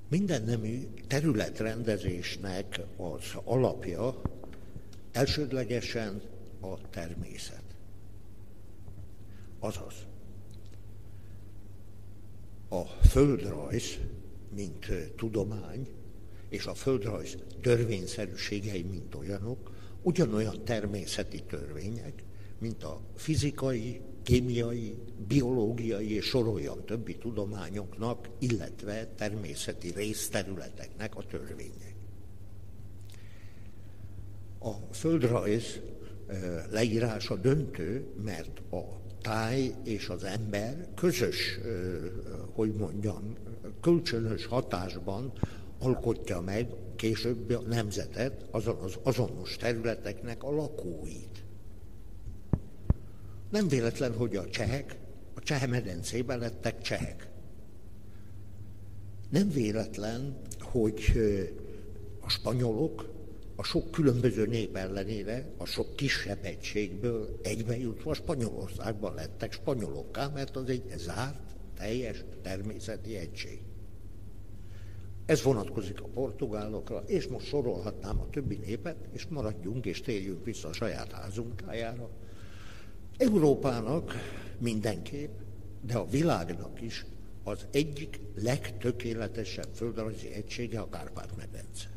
Minden nemű területrendezésnek az alapja elsődlegesen a természet. Azaz, a földrajz, mint tudomány, és a földrajz törvényszerűségei, mint olyanok, ugyanolyan természeti törvények, mint a fizikai, kémiai, biológiai és soroljam többi tudományoknak, illetve természeti részterületeknek a törvények. A földrajz leírása döntő, mert a táj és az ember közös, kölcsönös hatásban alkotja meg később a nemzetet, azon az azonos területeknek a lakóit. Nem véletlen, hogy a csehek a Cseh-medencében lettek csehek. Nem véletlen, hogy a spanyolok a sok különböző nép ellenére, a sok kisebb egységből egybe jutva Spanyolországban lettek spanyolokká, mert az egy zárt, teljes természeti egység. Ez vonatkozik a portugálokra, és most sorolhatnám a többi népet, és maradjunk és térjünk vissza a saját házunk tájára. Európának mindenképp, de a világnak is az egyik legtökéletesebb földrajzi egysége a Kárpát-medence.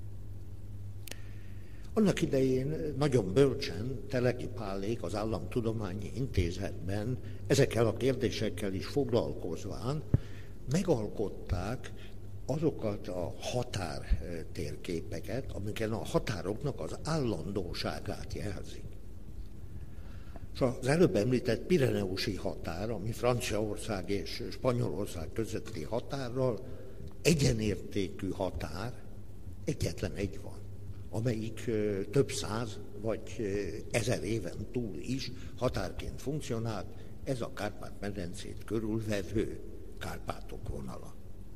Annak idején nagyon bölcsen Teleki Pálék az Államtudományi Intézetben ezekkel a kérdésekkel is foglalkozván megalkották azokat a határtérképeket, amiken a határoknak az állandóságát jelzik. És az előbb említett pireneusi határ, ami Franciaország és Spanyolország közötti határral egyenértékű határ, egyetlen egy van, amelyik több száz vagy 1000 éven túl is határként funkcionált, ez a Kárpát-medencét körülvevő Kárpátok vonala.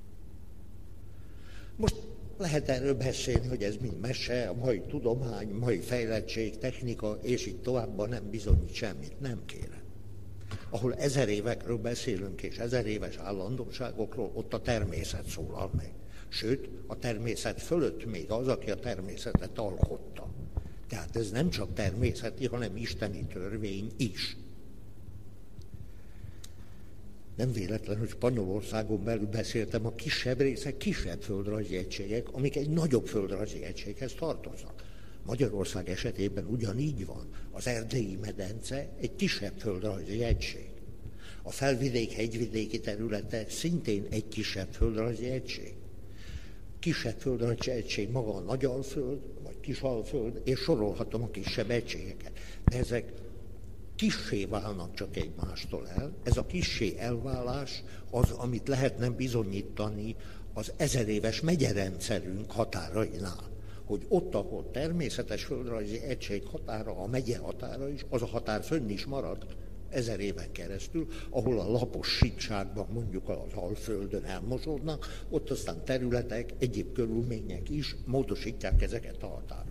Most lehet erről beszélni, hogy ez mind mese, a mai tudomány, mai fejlettség, technika, és így tovább nem bizonyít semmit. Nem kérem. Ahol 1000 évekről beszélünk, és 1000 éves állandóságokról, ott a természet szólal meg. Sőt, a természet fölött még az, aki a természetet alkotta. Tehát ez nem csak természeti, hanem isteni törvény is. Nem véletlen, hogy Spanyolországon belül beszéltem, a kisebb részek kisebb földrajzi egységek, amik egy nagyobb földrajzi egységhez tartoznak. Magyarország esetében ugyanígy van. Az Erdélyi medence egy kisebb földrajzi egység. A felvidék hegyvidéki területe szintén egy kisebb földrajzi egység. Kisebb földrajzi egység maga a Nagyalföld, vagy Kisalföld, és sorolhatom a kisebb egységeket. De ezek kissé válnak csak egymástól el. Ez a kissé elválás az, amit lehetne bizonyítani az 1000 éves megyerendszerünk határainál. Hogy ott, ahol természetes földrajzi egység határa, a megye határa is, az a határ fönn is maradt 1000 éven keresztül, ahol a lapos síkságban mondjuk az Alföldön elmosódnak, ott aztán területek, egyéb körülmények is módosítják ezeket a határokat.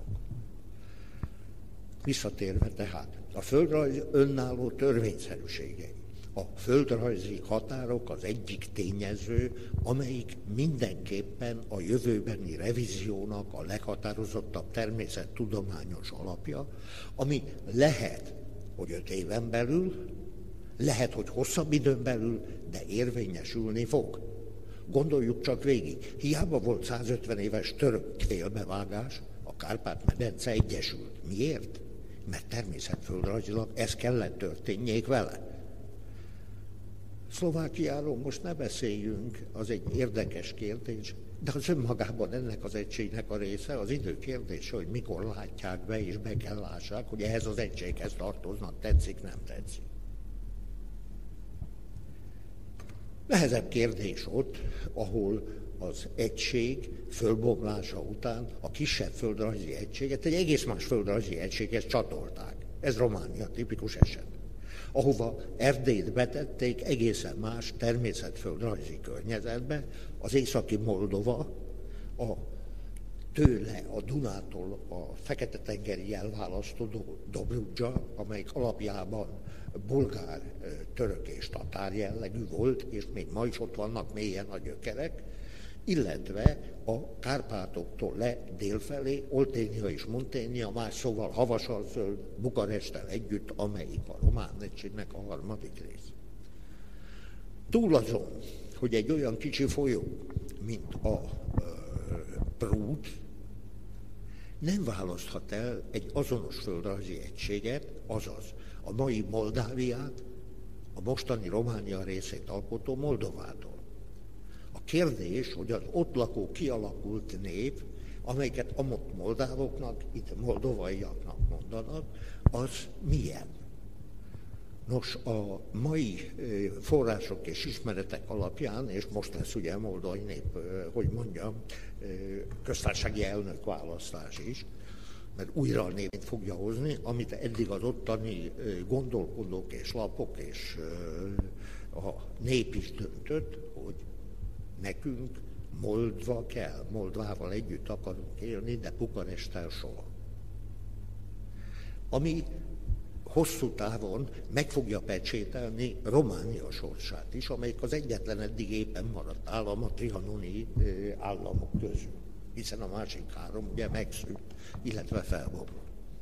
Visszatérve tehát, a földrajz önálló törvényszerűségei. A földrajzi határok az egyik tényező, amelyik mindenképpen a jövőbeni revíziónak a leghatározottabb természettudományos alapja, ami lehet, hogy 5 éven belül, lehet, hogy hosszabb időn belül, de érvényesülni fog. Gondoljuk csak végig, hiába volt 150 éves török félbevágás, a Kárpát-medence egyesült. Miért? Mert természetföldrajzilag ez kellett történjék vele. Szlovákiáról most ne beszéljünk, az egy érdekes kérdés, de az önmagában ennek az egységnek a része, az idő kérdése, hogy mikor látják be, és be kell lássák, hogy ehhez az egységhez tartoznak, tetszik, nem tetszik. Nehezebb kérdés ott, ahol az egység fölbomlása után a kisebb földrajzi egységet egy egész más földrajzi egységhez csatolták. Ez Románia tipikus eset. Ahova Erdélyt betették egészen más természetföldrajzi környezetbe, az északi Moldova, tőle a Dunától a Fekete-tengeri elválasztó Dobrudzsa, amelyik alapjában bolgár, török és tatár jellegű volt, és még ma is ott vannak mélyen a gyökerek, illetve a Kárpátoktól le délfelé, Olténia és Monténia, más szóval Havasalzöld, zöld, Bukaresttel együtt, amelyik a román egységnek a harmadik rész. Túl azon, hogy egy olyan kicsi folyó, mint a Prút, nem választhat el egy azonos földrajzi egységet, azaz a mai Moldáviát, a mostani Románia részét alkotó Moldovától. A kérdés, hogy az ott lakó kialakult nép, amelyiket amott moldávoknak, itt moldovaiaknak mondanak, az milyen? Nos, a mai források és ismeretek alapján, és most lesz ugye a moldai nép, hogy mondjam, köztársasági elnök választás is, mert újra a népét fogja hozni, amit eddig az ottani gondolkodók és lapok és a nép is döntött, hogy nekünk Moldva kell, Moldvával együtt akarunk élni, de Bukaresttel soha. Ami hosszú távon meg fogja pecsételni Románia sorsát is, amelyik az egyetlen eddig éppen maradt állam a trianoni államok közül, hiszen a másik három ugye megszűnt, illetve felborult.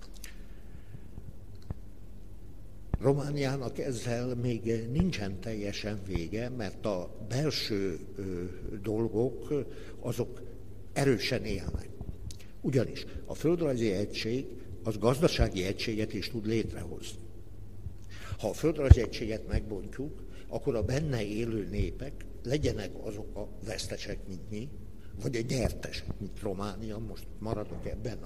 Romániának ezzel még nincsen teljesen vége, mert a belső dolgok azok erősen élnek. Ugyanis a földrajzi egység az gazdasági egységet is tud létrehozni. Ha a földrajzi egységet megbontjuk, akkor a benne élő népek legyenek azok a vesztesek, mint mi, vagy a gyertesek, mint Románia, most maradok ebben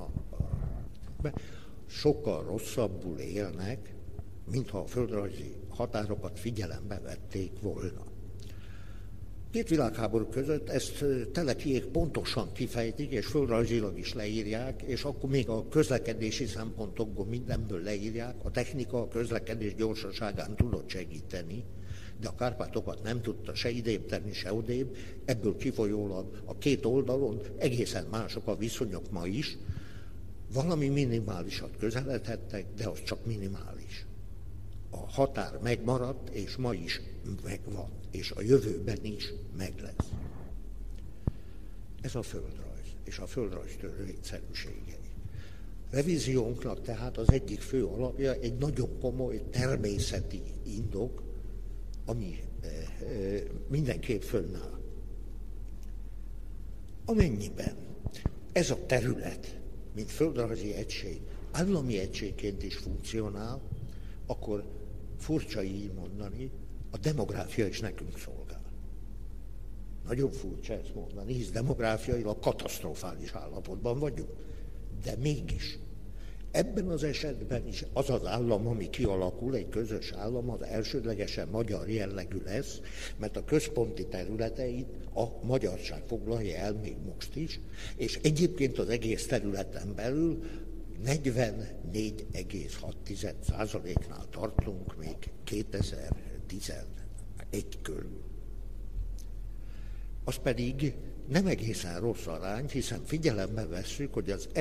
sokkal rosszabbul élnek, mintha a földrajzi határokat figyelembe vették volna. Két világháború között ezt Telekiék pontosan kifejtik, és földrajzilag is leírják, és akkor még a közlekedési szempontokból mindenből leírják, a technika a közlekedés gyorsaságán tudott segíteni, de a Kárpátokat nem tudta se idébb tenni, se odébb, ebből kifolyólag a két oldalon egészen mások a viszonyok ma is, valami minimálisat közeledhettek, de az csak minimális. A határ megmaradt, és ma is megvan, és a jövőben is meg lesz. Ez a földrajz, és a földrajz törvényszerűségei. Revíziónknak tehát az egyik fő alapja egy nagyon komoly természeti indok, ami mindenképp fönnáll. Amennyiben ez a terület, mint földrajzi egység, állami egységként is funkcionál, akkor furcsa így mondani, a demográfia is nekünk szolgál. Nagyon furcsa ezt mondani, hisz demográfiailag katasztrofális állapotban vagyunk. De mégis, ebben az esetben is az az állam, ami kialakul, egy közös állam, az elsődlegesen magyar jellegű lesz, mert a központi területeit a magyarság foglalja el még most is, és egyébként az egész területen belül 44,6%-nál tartunk még 2011 körül. Az pedig nem egészen rossz arány, hiszen figyelembe vesszük, hogy az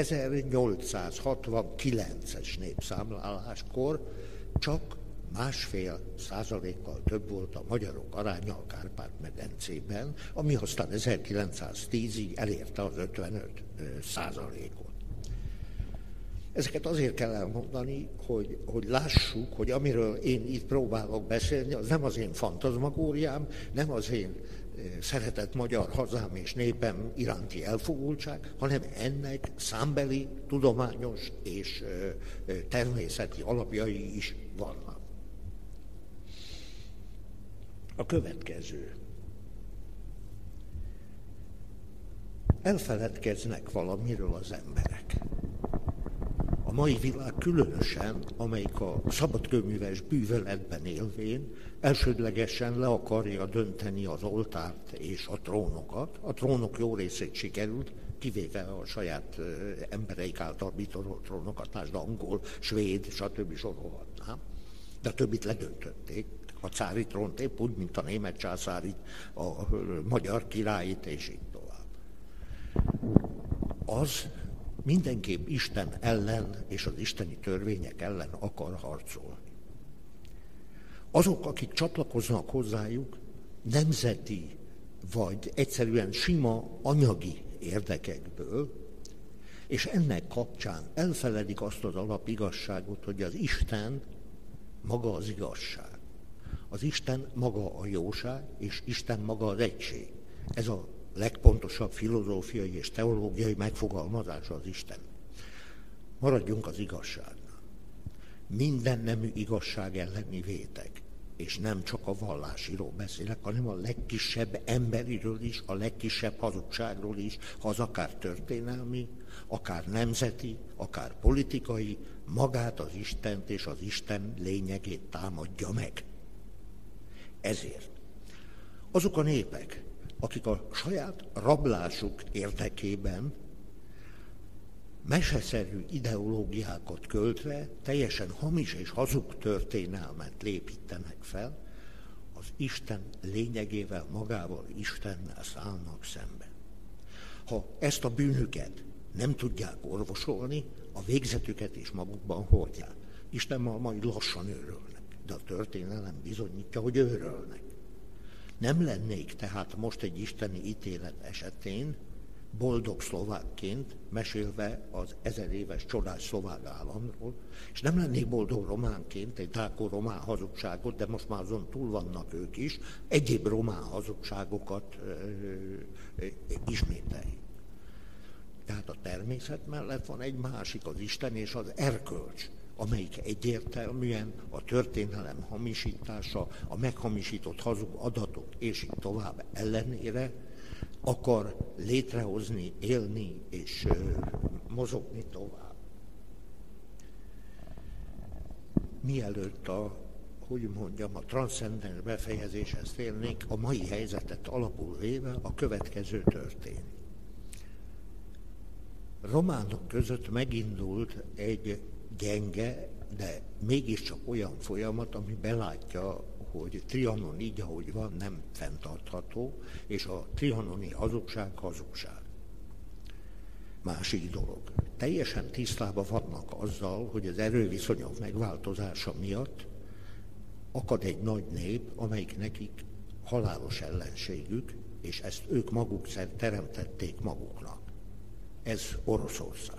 1869-es népszámláláskor csak 1,5%-kal több volt a magyarok aránya a Kárpát-medencében, ami aztán 1910-ig elérte az 55%-ot. Ezeket azért kell elmondani, hogy lássuk, hogy amiről én itt próbálok beszélni, az nem az én fantazmagóriám, nem az én szeretett magyar hazám és népem iránti elfogultság, hanem ennek számbeli, tudományos és természeti alapjai is vannak. A következő. Elfeledkeznek valamiről az emberek. A mai világ különösen, amelyik a szabadkőműves bűvöletben élvén elsődlegesen le akarja dönteni az oltárt és a trónokat. A trónok jó részét sikerült, kivéve a saját embereik által bitorolt trónokat, más angol, svéd, stb. Sorolhatnám. De a többit ledöntötték. A cári trónt épp úgy, mint a német császárit, a magyar királyit, és így tovább. Az mindenképp Isten ellen és az isteni törvények ellen akar harcolni. Azok, akik csatlakoznak hozzájuk, nemzeti vagy egyszerűen sima anyagi érdekekből, és ennek kapcsán elfeledik azt az alapigazságot, hogy az Isten maga az igazság. Az Isten maga a jóság, és Isten maga az egység. Ez a legpontosabb filozófiai és teológiai megfogalmazása az Isten. Maradjunk az igazságnál. Minden nemű igazság elleni vétek. És nem csak a vallásiról beszélek, hanem a legkisebb emberiről is, a legkisebb hazugságról is, ha az akár történelmi, akár nemzeti, akár politikai, magát az Istent és az Isten lényegét támadja meg. Ezért azok a népek, akik a saját rablásuk érdekében meseszerű ideológiákat költve teljesen hamis és hazug történelmet lépítenek fel, az Isten lényegével, magával, Istennel szállnak szembe. Ha ezt a bűnüket nem tudják orvosolni, a végzetüket is magukban hordják. Istennel majd lassan őrölnek, de a történelem bizonyítja, hogy őrölnek. Nem lennék tehát most egy isteni ítélet esetén boldog szlovákként mesélve az 1000 éves csodás szlovák államról, és nem lennék boldog románként egy dáko-román hazugságot, de most már azon túl vannak ők is, egyéb román hazugságokat ismételjük. Tehát a természet mellett van egy másik, az Isten és az erkölcs, amelyik egyértelműen a történelem hamisítása, a meghamisított hazug adatok és így tovább ellenére akar létrehozni, élni és mozogni tovább. Mielőtt a transzcendens befejezéshez térnék, a mai helyzetet alapul véve a következő történik. Románok között megindult egy gyenge, de mégiscsak olyan folyamat, ami belátja, hogy Trianon így, ahogy van, nem fenntartható, és a trianoni hazugság hazugság. Másik dolog. Teljesen tisztában vannak azzal, hogy az erőviszonyok megváltozása miatt akad egy nagy nép, amelyik nekik halálos ellenségük, és ezt ők maguk teremtették maguknak. Ez Oroszország.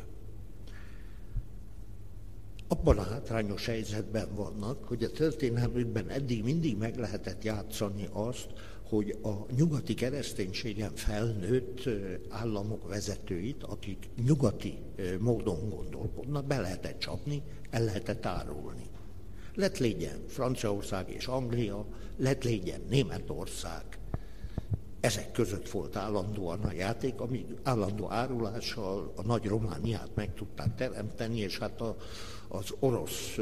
Abban a hátrányos helyzetben vannak, hogy a történelmükben eddig mindig meg lehetett játszani azt, hogy a nyugati kereszténységen felnőtt államok vezetőit, akik nyugati módon gondolkodnak, be lehetett csapni, el lehetett árulni. Lett légyen Franciaország és Anglia, lett légyen Németország. Ezek között volt állandóan a játék, amíg állandó árulással a nagy Romániát meg tudták teremteni, és hát az orosz,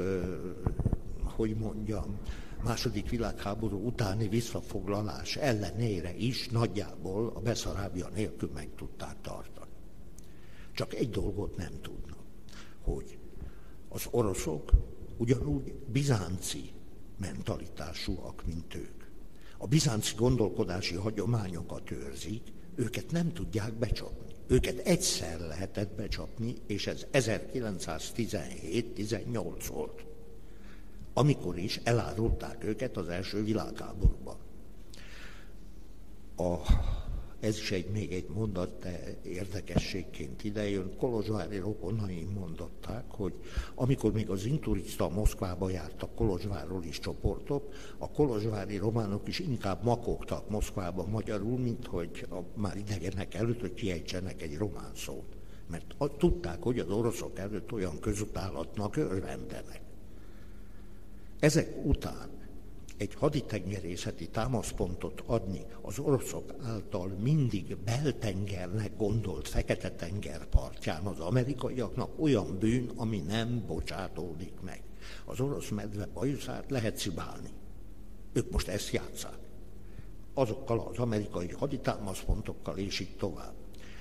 második világháború utáni visszafoglalás ellenére is nagyjából a Beszarábia nélkül meg tudták tartani. Csak egy dolgot nem tudnak, hogy az oroszok ugyanúgy bizánci mentalitásúak, mint ők. A bizánci gondolkodási hagyományokat őrzik, őket nem tudják becsapni. Őket egyszer lehetett becsapni, és ez 1917-18 volt, amikor is elárulták őket az első világháborúban. Ez is még egy mondat, de érdekességként idejön. Kolozsvári rokonaim mondották, hogy amikor még az inturista Moszkvába jártak Kolozsvárról is csoportok, a kolozsvári románok is inkább makogtak Moszkvába magyarul, mint hogy már idegenek előtt, hogy kiejtsenek egy román szót. Mert tudták, hogy az oroszok előtt olyan közutálatnak örvendenek. Ezek után egy haditengerészeti támaszpontot adni az oroszok által mindig beltengernek gondolt Fekete-tenger partján az amerikaiaknak olyan bűn, ami nem bocsátódik meg. Az orosz medve bajuszát lehet szibálni. Ők most ezt játsszák. Azokkal az amerikai haditámaszpontokkal és így tovább.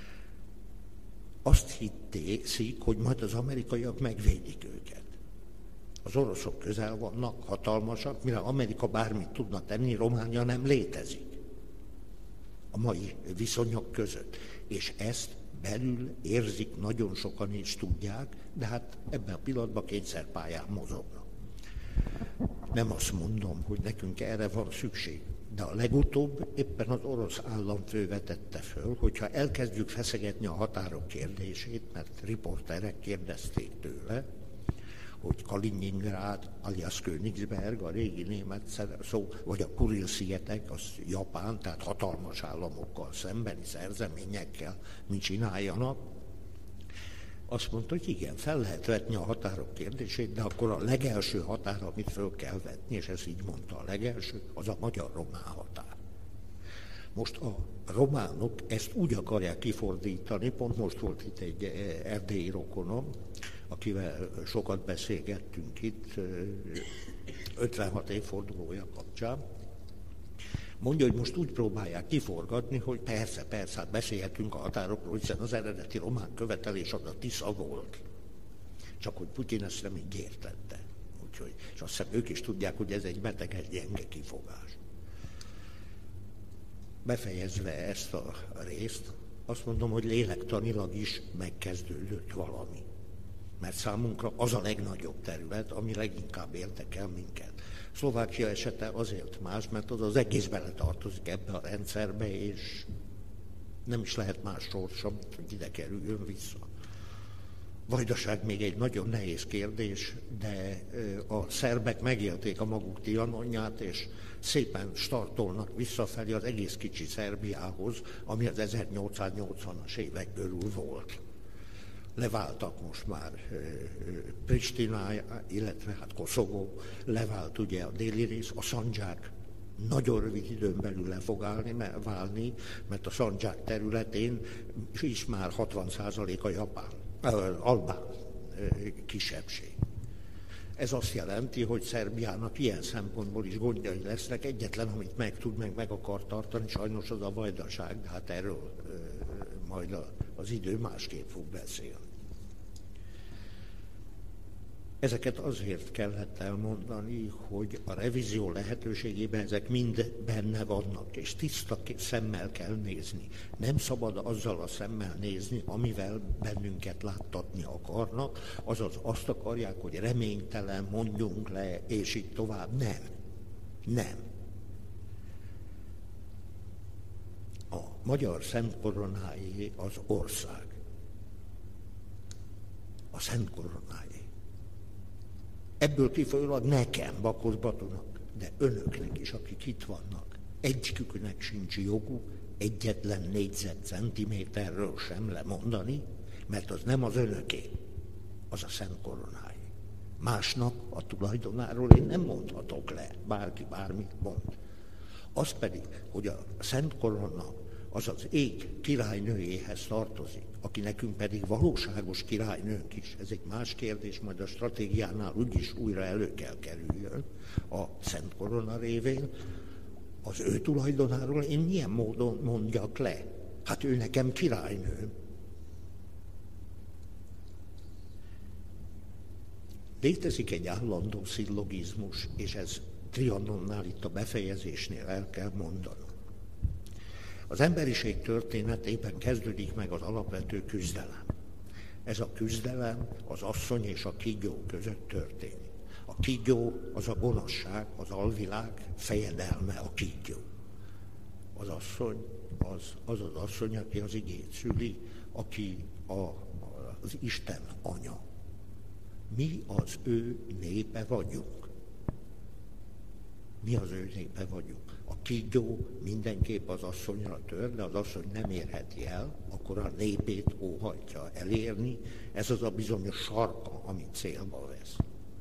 Azt hitték, hogy majd az amerikaiak megvédik őket. Az oroszok közel vannak, hatalmasak, mire Amerika bármit tudna tenni, Románia nem létezik a mai viszonyok között. És ezt belül érzik, nagyon sokan is tudják, de hát ebben a pillanatban kényszerpályán mozognak. Nem azt mondom, hogy nekünk erre van szükség. De a legutóbb éppen az orosz államfő vetette föl, hogyha elkezdjük feszegetni a határok kérdését, mert riporterek kérdezték tőle, hogy Kaliningrád, alias Königsberg, a régi német szó, vagy a Kuril-szigetek, az Japán, tehát hatalmas államokkal szembeni szerzeményekkel mit csináljanak. Azt mondta, hogy igen, fel lehet vetni a határok kérdését, de akkor a legelső határ, amit föl kell vetni, és ez így mondta, a legelső, az a magyar-román határ. Most a románok ezt úgy akarják kifordítani, pont most volt itt egy erdélyi rokonom, akivel sokat beszélgettünk itt, 56 évfordulója kapcsán. Mondja, hogy most úgy próbálják kiforgatni, hogy persze, hát beszélhetünk a határokról, hiszen az eredeti román követelés az a Tisza volt. Csak hogy Putyin ezt nem így értette. Úgyhogy, és azt hiszem ők is tudják, hogy ez egy beteges, gyenge kifogás. Befejezve ezt a részt, azt mondom, hogy lélektanilag is megkezdődött valami. Mert számunkra az a legnagyobb terület, ami leginkább érdekel minket. Szlovákia esete azért más, mert az egész beletartozik ebbe a rendszerbe, és nem is lehet más sorsa, mint hogy ide kerüljön vissza. Vajdaság még egy nagyon nehéz kérdés, de a szerbek megélték a maguk Trianonját, és szépen startolnak visszafelé az egész kicsi Szerbiához, ami az 1880-as évek körül volt. Leváltak most már Pristina, illetve hát Koszovó, levált ugye a déli rész, a Szandzsák nagyon rövid időn belül le fog válni, mert a Szandzsák területén is már 60% a japán, albán kisebbség. Ez azt jelenti, hogy Szerbiának ilyen szempontból is gondjai lesznek, egyetlen, amit meg tud, meg akar tartani, sajnos az a Vajdaság, de hát erről majd az idő másképp fog beszélni. Ezeket azért kellett elmondani, hogy a revízió lehetőségében ezek mind benne vannak, és tiszta szemmel kell nézni. Nem szabad azzal a szemmel nézni, amivel bennünket láttatni akarnak, azaz azt akarják, hogy reménytelen, mondjunk le, és így tovább. Nem. A magyar Szent Koronáé az ország. A Szent Koronáé. Ebből kifolyólag nekem, Bakos Batunak, de önöknek is, akik itt vannak, egyiküknek sincs joguk egyetlen négyzetcentiméterről sem lemondani, mert az nem az önöké, az a Szent Koronáé. Másnak a tulajdonáról én nem mondhatok le, bárki bármit mond. Az pedig, hogy a Szent Korona az az ég királynőjéhez tartozik, aki nekünk pedig valóságos királynőnk is. Ez egy más kérdés, majd a stratégiánál úgyis újra elő kell kerüljön a Szent Korona révén. Az ő tulajdonáról én milyen módon mondjak le? Hát ő nekem királynő. Létezik egy állandó szillogizmus, és ez Trianonnál itt a befejezésnél el kell mondanom. Az emberiség történetében kezdődik meg az alapvető küzdelem. Ez a küzdelem az asszony és a kígyó között történik. A kígyó az a gonoszság, az alvilág fejedelme a kígyó. Az asszony az asszony, aki az igét szüli, aki az Isten anya. Mi az ő népe vagyunk. Mi az ő népe vagyunk. A kígyó mindenképp az asszonyra tör, de az asszony nem érheti el, akkor a népét óhajtja elérni. Ez az a bizonyos sarka, amit célba vesz.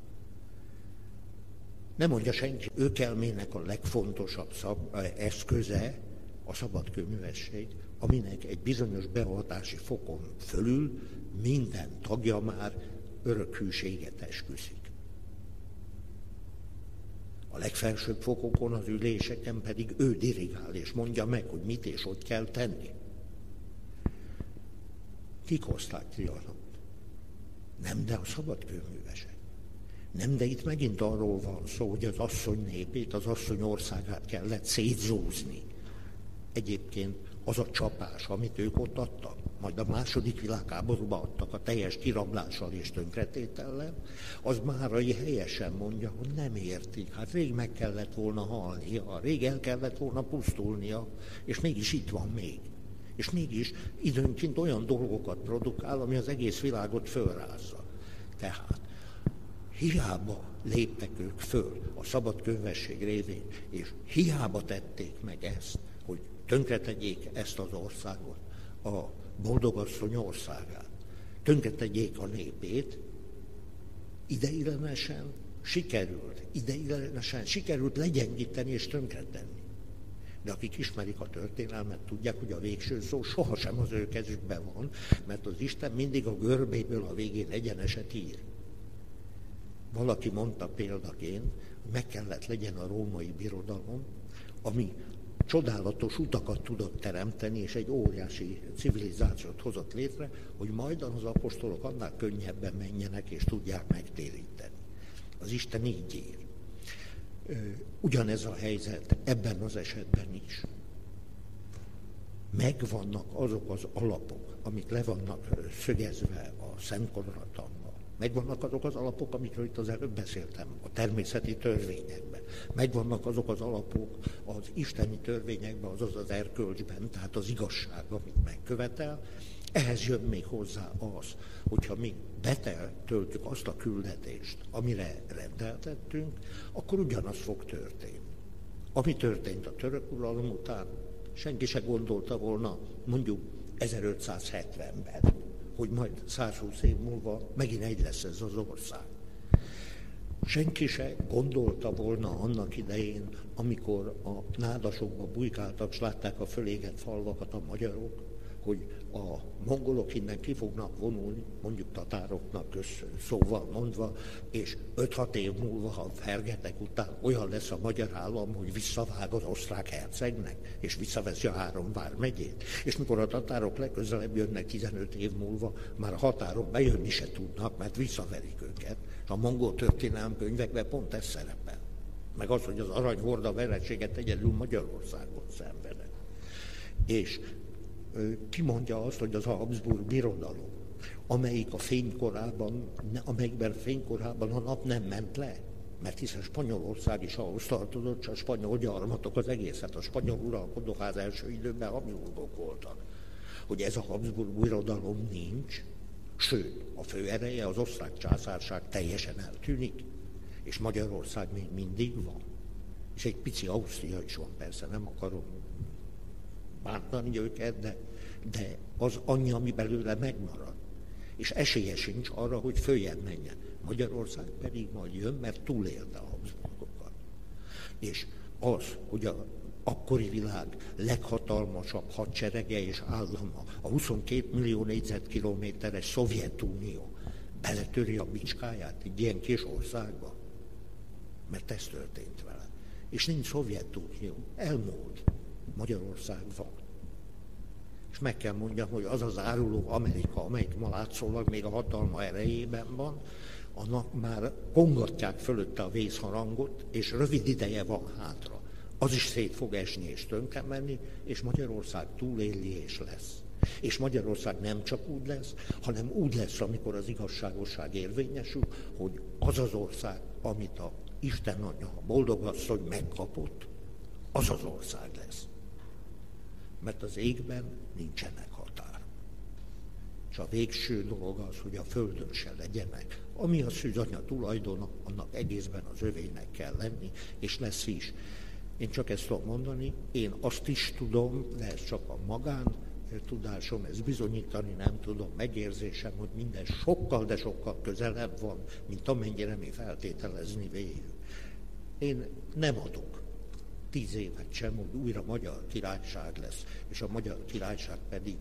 Nem mondja senki, őkelmének a legfontosabb eszköze a szabadkőművesség, aminek egy bizonyos beavatási fokon fölül minden tagja már örök hűséget esküszik. A legfelsőbb fokokon, az üléseken pedig ő dirigál, és mondja meg, hogy mit és hogy kell tenni. Kik hozták Trianont? Nem, de a szabadkőművesek. Nem, de itt megint arról van szó, hogy az asszony népét, az asszony országát kellett szétzúzni. Egyébként az a csapás, amit ők ott adtak, majd a második világháborúban adtak a teljes kirablással és tönkretétellel, az Márai helyesen mondja, hogy nem értik. Hát rég meg kellett volna halnia, rég el kellett volna pusztulnia, és mégis itt van még. És mégis időnként olyan dolgokat produkál, ami az egész világot fölrázza. Tehát hiába léptek ők föl a szabad könyvesség révén, és hiába tették meg ezt, hogy tönkretegyék ezt az országot, a boldogasszony országát, tönkretegyék a népét, ideiglenesen sikerült legyengíteni és tönkretenni. De akik ismerik a történelmet, tudják, hogy a végső szó sohasem az ő kezükben van, mert az Isten mindig a görbéből a végén egyeneset ír. Valaki mondta példaként, hogy meg kellett legyen a római birodalom, ami csodálatos utakat tudott teremteni, és egy óriási civilizációt hozott létre, hogy majd az apostolok annál könnyebben menjenek, és tudják megtéríteni. Az Isten így ír. Ugyanez a helyzet ebben az esetben is. Megvannak azok az alapok, amik le vannak szögezve a Szent Koronatanban. Megvannak azok az alapok, amikről itt az előbb beszéltem, a természeti törvényekben. Megvannak azok az alapok az isteni törvényekben, azaz az erkölcsben, tehát az igazság, amit megkövetel. Ehhez jön még hozzá az, hogyha mi betöltjük azt a küldetést, amire rendeltettünk, akkor ugyanaz fog történni. Ami történt a török uralom után, senki se gondolta volna, mondjuk 1570-ben, hogy majd 120 év múlva megint egy lesz ez az ország. Senki se gondolta volna annak idején, amikor a nádasokba bujkáltak, s látták a fölégett falvakat a magyarok, hogy a mongolok innen ki fognak vonulni, mondjuk tatároknak szóval mondva, és 5-6 év múlva, ha fergetek után olyan lesz a magyar állam, hogy visszavág az osztrák hercegnek, és visszaveszi a 3 vármegyét. És mikor a tatárok legközelebb jönnek 15 év múlva, már a határon bejönni se tudnak, mert visszaverik őket. A mongol történelemkönyvekben pont ez szerepel. Meg az, hogy az aranyhorda vereséget egyedül Magyarországon szenvedett. És ki mondja azt, hogy az Habsburg birodalom, amelyikben fénykorában a nap nem ment le, mert hiszen Spanyolország is ahhoz tartozott, a spanyol gyarmatok az egészet, a spanyol uralkodóház első időben Habsburgok voltak. Hogy ez a Habsburg birodalom nincs, sőt, a fő ereje, az osztrák császárság teljesen eltűnik, és Magyarország még mindig van. És egy pici Ausztria is van, persze, nem akarom bántani őket, de az annyi, ami belőle megmarad. És esélye sincs arra, hogy följebb menjen. Magyarország pedig majd jön, mert túlélte a Habsburgokat. És az, hogy a akkori világ leghatalmasabb hadserege és állama, a 22 millió négyzetkilométeres Szovjetunió beletöri a bicskáját egy ilyen kis országba, mert ez történt vele. És nincs Szovjetunió, elmúlt. Magyarország van. És meg kell mondjam, hogy az az áruló Amerika, amelyik ma látszólag még a hatalma erejében van, annak már kongatják fölötte a vészharangot, és rövid ideje van hátra. Az is szét fog esni és tönkre menni, és Magyarország túléli és lesz. És Magyarország nem csak úgy lesz, hanem úgy lesz, amikor az igazságosság érvényesül, hogy az az ország, amit a Isten Anya, a boldogasszony megkapott, az az ország lesz. Mert az égben nincsenek határ. És a végső dolog az, hogy a földön se legyenek. Ami a szűzanya tulajdona, annak egészben az övének kell lenni, és lesz is. Én csak ezt tudom mondani, én azt is tudom, de ez csak a magán tudásom, ezt bizonyítani nem tudom, megérzésem, hogy minden sokkal, de sokkal közelebb van, mint amennyire mi feltételezni véljük. Én nem adok 10 évet sem, hogy újra magyar királyság lesz, és a magyar királyság pedig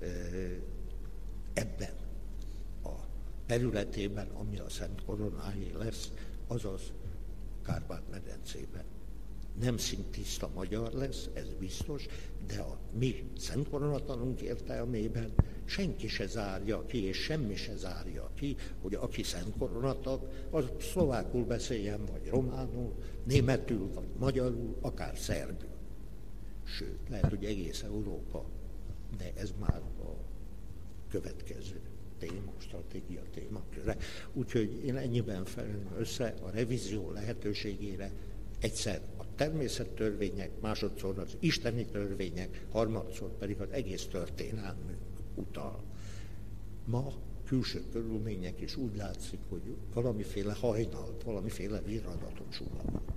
ebben a területében, ami a Szent Koronáé lesz, azaz Kárpát-medencében. Nem szintiszta magyar lesz, ez biztos, de a mi Szent Koronatanunk értelmében senki se zárja ki, és semmi se zárja ki, hogy aki Szent Koronatag, az szlovákul beszéljen, vagy románul, németül, vagy magyarul, akár szerbül. Sőt, lehet, hogy egész Európa, de ez már a következő stratégia témaköre. Úgyhogy én ennyiben felnőm össze a revízió lehetőségére. Egyszer a természettörvények, másodszor az isteni törvények, harmadszor pedig az egész történelmünk utal. Ma külső körülmények is úgy látszik, hogy valamiféle hajnalt, valamiféle virradatot sugalnak.